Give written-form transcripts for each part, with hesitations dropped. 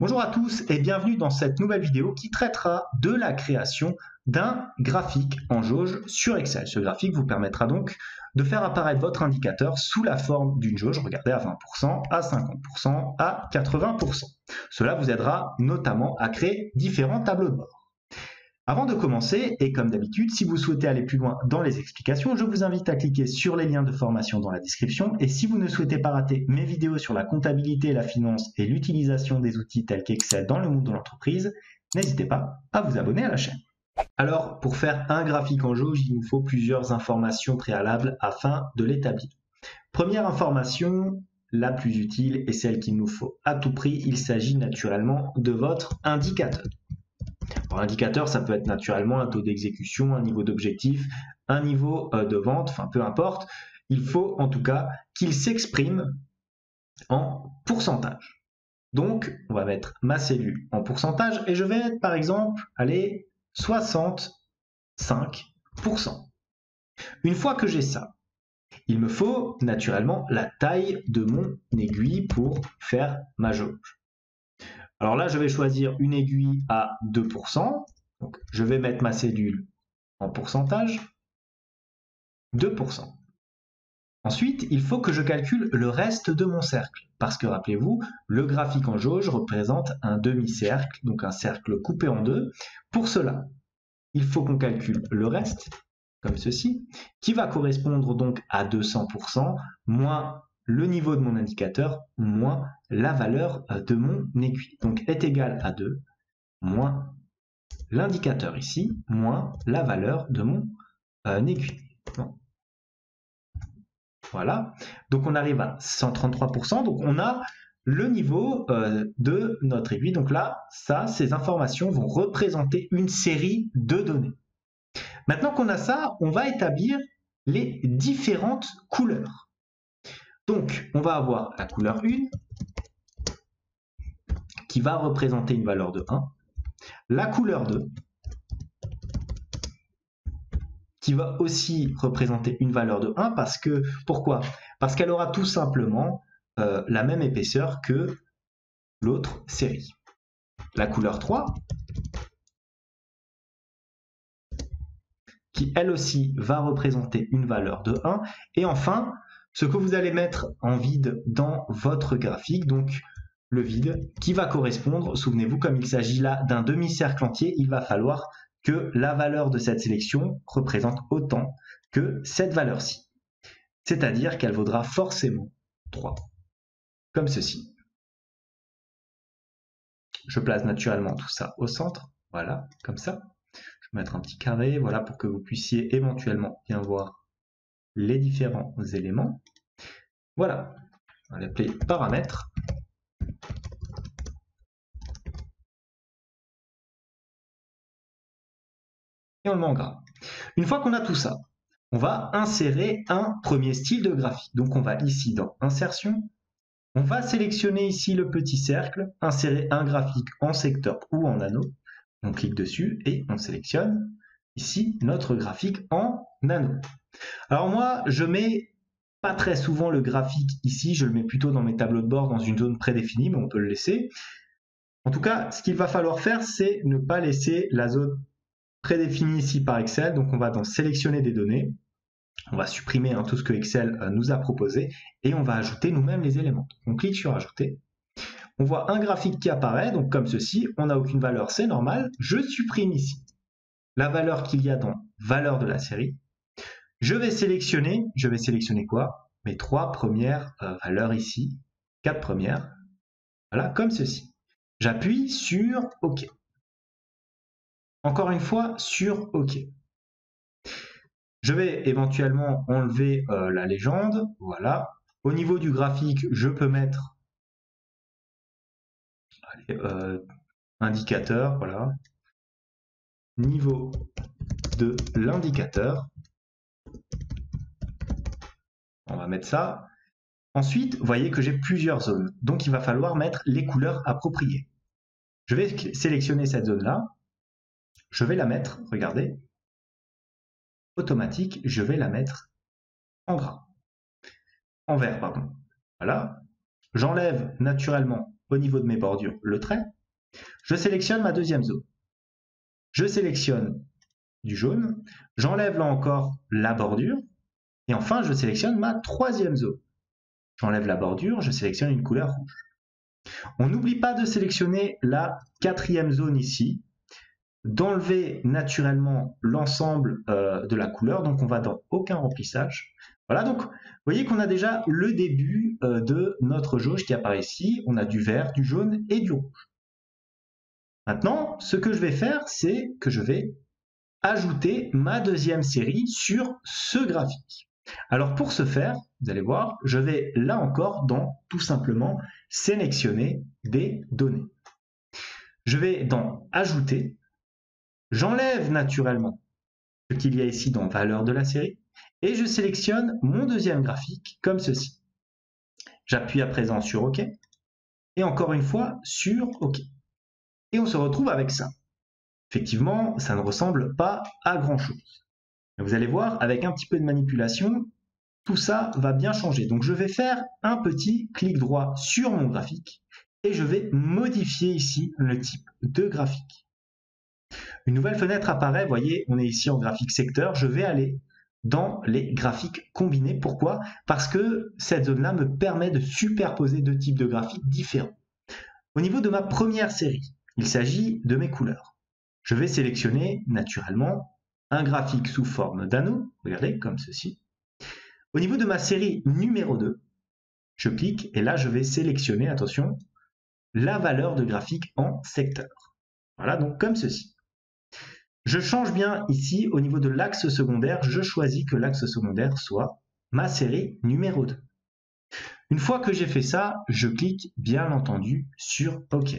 Bonjour à tous et bienvenue dans cette nouvelle vidéo qui traitera de la création d'un graphique en jauge sur Excel. Ce graphique vous permettra donc de faire apparaître votre indicateur sous la forme d'une jauge, regardez, à 20%, à 50%, à 80%. Cela vous aidera notamment à créer différents tableaux de bord. Avant de commencer, et comme d'habitude, si vous souhaitez aller plus loin dans les explications, je vous invite à cliquer sur les liens de formation dans la description. Et si vous ne souhaitez pas rater mes vidéos sur la comptabilité, la finance et l'utilisation des outils tels qu'Excel dans le monde de l'entreprise, n'hésitez pas à vous abonner à la chaîne. Alors, pour faire un graphique en jauge, il nous faut plusieurs informations préalables afin de l'établir. Première information, la plus utile et celle qu'il nous faut à tout prix, il s'agit naturellement de votre indicateur. Alors, indicateur, ça peut être naturellement un taux d'exécution, un niveau d'objectif, un niveau de vente, enfin peu importe. Il faut en tout cas qu'il s'exprime en pourcentage. Donc, on va mettre ma cellule en pourcentage et je vais mettre par exemple, allez, 65%. Une fois que j'ai ça, il me faut naturellement la taille de mon aiguille pour faire ma jauge. Alors là, je vais choisir une aiguille à 2%. Donc, je vais mettre ma cellule en pourcentage, 2%. Ensuite, il faut que je calcule le reste de mon cercle. Parce que rappelez-vous, le graphique en jauge représente un demi-cercle, donc un cercle coupé en deux. Pour cela, il faut qu'on calcule le reste, comme ceci, qui va correspondre donc à 200%, moins le niveau de mon indicateur, moins la valeur de mon aiguille. Donc est égal à 2, moins l'indicateur ici, moins la valeur de mon aiguille. Bon. Voilà, donc on arrive à 133%, donc on a le niveau de notre aiguille. Donc là, ces informations vont représenter une série de données. Maintenant qu'on a ça, on va établir les différentes couleurs. Donc, on va avoir la couleur 1 qui va représenter une valeur de 1, la couleur 2 qui va aussi représenter une valeur de 1 parce que, pourquoi? Parce qu'elle aura tout simplement la même épaisseur que l'autre série. La couleur 3 qui elle aussi va représenter une valeur de 1 et enfin ce que vous allez mettre en vide dans votre graphique, donc le vide qui va correspondre, souvenez-vous, comme il s'agit là d'un demi-cercle entier, il va falloir que la valeur de cette sélection représente autant que cette valeur-ci. C'est-à-dire qu'elle vaudra forcément 3, comme ceci. Je place naturellement tout ça au centre, voilà, comme ça. Je vais mettre un petit carré, voilà, pour que vous puissiez éventuellement bien voir les différents éléments. Voilà, on va l'appeler paramètres. Et on le met en gras. Une fois qu'on a tout ça, on va insérer un premier style de graphique. Donc on va ici dans Insertion, on va sélectionner ici le petit cercle, insérer un graphique en secteur ou en anneau. On clique dessus et on sélectionne ici notre graphique en anneau. Alors moi, je mets pas très souvent le graphique ici, je le mets plutôt dans mes tableaux de bord dans une zone prédéfinie, mais on peut le laisser. En tout cas, ce qu'il va falloir faire, c'est ne pas laisser la zone prédéfinie ici par Excel. Donc on va dans sélectionner des données, on va supprimer tout ce que Excel nous a proposé et on va ajouter nous-mêmes les éléments. On clique sur ajouter. On voit un graphique qui apparaît, donc comme ceci, on n'a aucune valeur, c'est normal. Je supprime ici la valeur qu'il y a dans valeur de la série. Je vais sélectionner quoi? Mes 3 premières valeurs ici, 4 premières, voilà, comme ceci. J'appuie sur OK. Encore une fois, sur OK. Je vais éventuellement enlever la légende, voilà. Au niveau du graphique, je peux mettre indicateur, voilà. Niveau de l'indicateur. On va mettre ça. Ensuite, vous voyez que j'ai plusieurs zones, donc il va falloir mettre les couleurs appropriées. Je vais sélectionner cette zone-là, je vais la mettre, regardez, automatique, je vais la mettre en gras, en vert, pardon. Voilà, j'enlève naturellement au niveau de mes bordures le trait. Je sélectionne ma deuxième zone. Je sélectionne du jaune. J'enlève là encore la bordure. Et enfin, je sélectionne ma troisième zone. J'enlève la bordure, je sélectionne une couleur rouge. On n'oublie pas de sélectionner la quatrième zone ici, d'enlever naturellement l'ensemble de la couleur, donc on va dans aucun remplissage. Voilà, donc vous voyez qu'on a déjà le début de notre jauge qui apparaît ici. On a du vert, du jaune et du rouge. Maintenant, ce que je vais faire, c'est que je vais ajouter ma deuxième série sur ce graphique. Alors pour ce faire, vous allez voir, je vais là encore dans tout simplement sélectionner des données. Je vais dans ajouter, j'enlève naturellement ce qu'il y a ici dans valeur de la série et je sélectionne mon deuxième graphique comme ceci. J'appuie à présent sur OK et encore une fois sur OK. Et on se retrouve avec ça. Effectivement, ça ne ressemble pas à grand chose. Vous allez voir, avec un petit peu de manipulation, tout ça va bien changer. Donc je vais faire un petit clic droit sur mon graphique et je vais modifier ici le type de graphique. Une nouvelle fenêtre apparaît, vous voyez, on est ici en graphique secteur, je vais aller dans les graphiques combinés. Pourquoi? Parce que cette zone-là me permet de superposer deux types de graphiques différents. Au niveau de ma première série, il s'agit de mes couleurs. Je vais sélectionner naturellement un graphique sous forme d'anneau, regardez, comme ceci. Au niveau de ma série numéro 2, je clique et là je vais sélectionner, attention, la valeur de graphique en secteur. Voilà, donc comme ceci. Je change bien ici au niveau de l'axe secondaire, je choisis que l'axe secondaire soit ma série numéro 2. Une fois que j'ai fait ça, je clique bien entendu sur OK.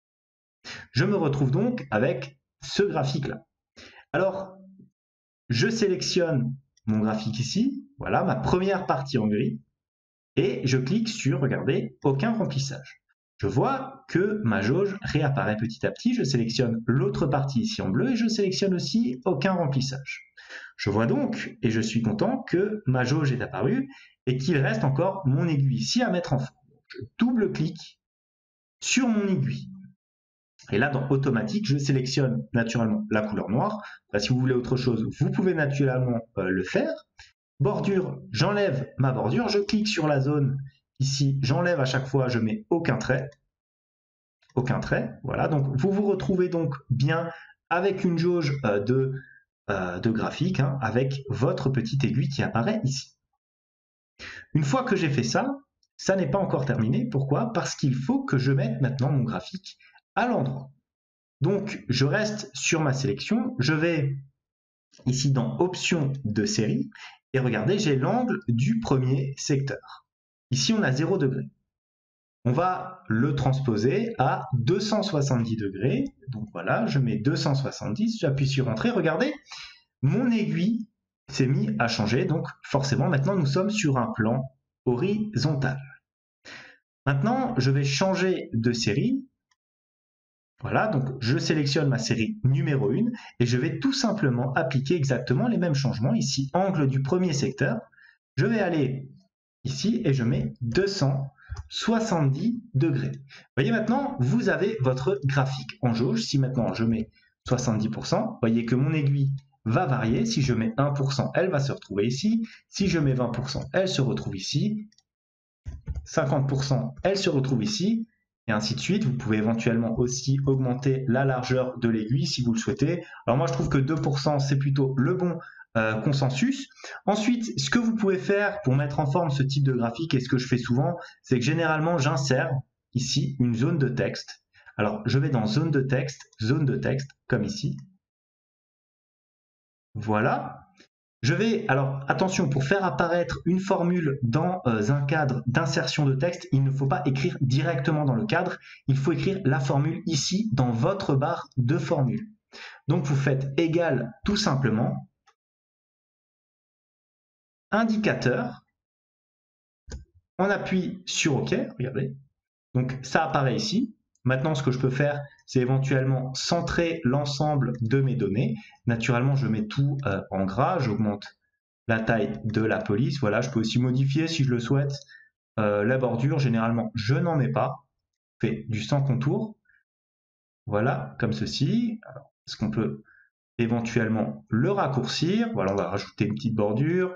Je me retrouve donc avec ce graphique-là. Alors, je sélectionne mon graphique ici, voilà ma première partie en gris, et je clique sur, regardez, aucun remplissage. Je vois que ma jauge réapparaît petit à petit, je sélectionne l'autre partie ici en bleu et je sélectionne aussi aucun remplissage. Je vois donc, et je suis content, que ma jauge est apparue et qu'il reste encore mon aiguille ici à mettre en forme. Je double-clique sur mon aiguille. Et là, dans automatique, je sélectionne naturellement la couleur noire. Si vous voulez autre chose, vous pouvez naturellement le faire. Bordure, j'enlève ma bordure, je clique sur la zone ici, j'enlève à chaque fois, je mets aucun trait. Aucun trait, voilà. Donc vous vous retrouvez donc bien avec une jauge de graphique, hein, avec votre petite aiguille qui apparaît ici. Une fois que j'ai fait ça, ça n'est pas encore terminé. Pourquoi? Parce qu'il faut que je mette maintenant mon graphique à l'endroit. Donc je reste sur ma sélection, je vais ici dans Options de série, et regardez, j'ai l'angle du premier secteur. Ici, on a 0 degré. On va le transposer à 270 degrés. Donc voilà, je mets 270, j'appuie sur Entrée. Regardez, mon aiguille s'est mise à changer. Donc forcément, maintenant, nous sommes sur un plan horizontal. Maintenant, je vais changer de série. Voilà, donc je sélectionne ma série numéro 1 et je vais tout simplement appliquer exactement les mêmes changements. Ici, angle du premier secteur, je vais aller ici et je mets 270 degrés. Vous voyez maintenant, vous avez votre graphique en jauge. Si maintenant je mets 70%, vous voyez que mon aiguille va varier. Si je mets 1%, elle va se retrouver ici. Si je mets 20%, elle se retrouve ici. 50%, elle se retrouve ici. Et ainsi de suite. Vous pouvez éventuellement aussi augmenter la largeur de l'aiguille si vous le souhaitez. Alors moi, je trouve que 2%, c'est plutôt le bon consensus. Ensuite, ce que vous pouvez faire pour mettre en forme ce type de graphique, et ce que je fais souvent, c'est que généralement, j'insère ici une zone de texte. Alors, je vais dans zone de texte, comme ici. Voilà. Je vais, alors attention, pour faire apparaître une formule dans un cadre d'insertion de texte, il ne faut pas écrire directement dans le cadre, il faut écrire la formule ici dans votre barre de formule. Donc vous faites égal tout simplement indicateur, on appuie sur OK, regardez, donc ça apparaît ici. Maintenant, ce que je peux faire, c'est éventuellement centrer l'ensemble de mes données. Naturellement, je mets tout en gras, j'augmente la taille de la police. Voilà, je peux aussi modifier si je le souhaite. La bordure, généralement, je n'en mets pas. fait du sans contour. Voilà, comme ceci. Est-ce qu'on peut éventuellement le raccourcir? Voilà, on va rajouter une petite bordure.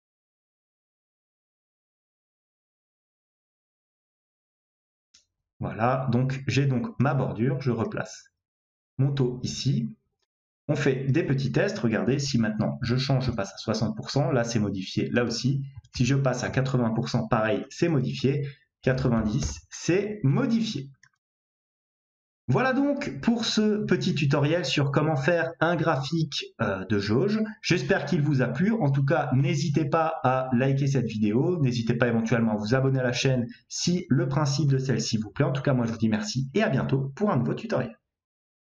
Voilà, donc j'ai donc ma bordure, je replace mon taux ici. On fait des petits tests, regardez, si maintenant je change, je passe à 60%, là c'est modifié, là aussi. Si je passe à 80%, pareil, c'est modifié. 90, c'est modifié. Voilà donc pour ce petit tutoriel sur comment faire un graphique de jauge. J'espère qu'il vous a plu. En tout cas, n'hésitez pas à liker cette vidéo. N'hésitez pas éventuellement à vous abonner à la chaîne si le principe de celle-ci vous plaît. En tout cas, moi je vous dis merci et à bientôt pour un nouveau tutoriel.